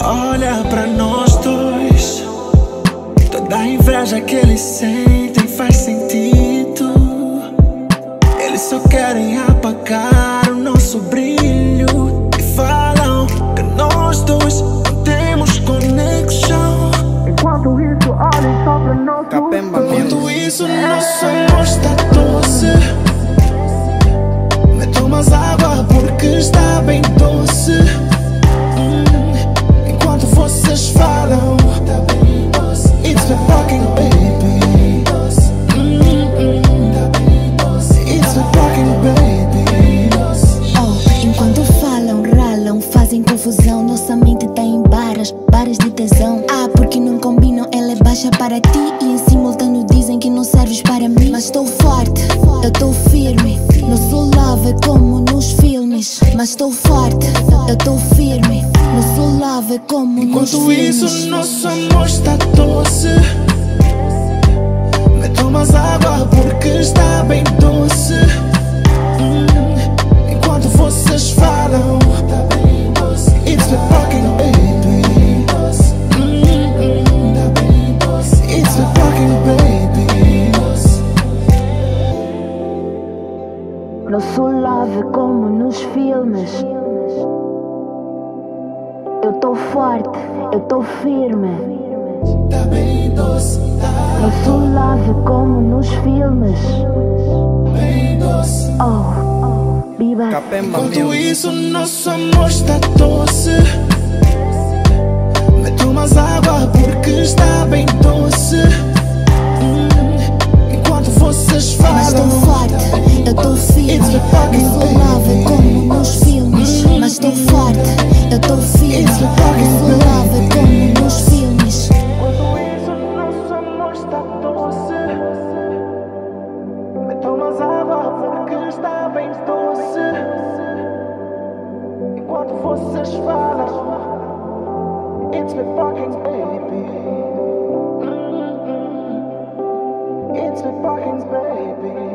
Olha pra nós dois, toda a inveja que eles sentem faz sentido. Eles só querem apagar o nosso brilho e falam que nós dois não temos conexão. Enquanto isso, olhem só pra nós. Enquanto isso, nosso amor está doce. Me tomas água porque está bem doce. Enquanto vocês falam, it's been talking, baby. It's been talking, baby. Oh, enquanto falam, ralam, fazem confusão. Nossa mente tá em bares de tesão. Ah, porque não combinam, ela é baixa para ti e em simultâneo dizem que não serves para mim. Mas estou forte, eu estou firme. Não sou love como nos filmes, mas estou forte, eu estou firme. Não sou love como nos filmes. Enquanto isso, nosso amor está doce. Me tomas água porque está bem doce. Enquanto vocês falam, it's been talking, baby. It's been talking, baby. Não sou love como nos filmes. Eu tô forte, eu tô firme. Tá bem doce, tá Não sou love como nos filmes. bem doce. Oh, Biba. Enquanto isso, nosso amor está doce. Me tomas água porque está bem doce. Enquanto vocês Mas tô falam, forte, eu tô firme. Não sou love como nos filmes. Mas tô forte, eu tô firme. Não sou love como nos filmes. enquanto isso, nosso amor está doce. Me tomas água porque está bem doce. Enquanto vocês falam, it's been fucking, baby. It's been fucking, baby.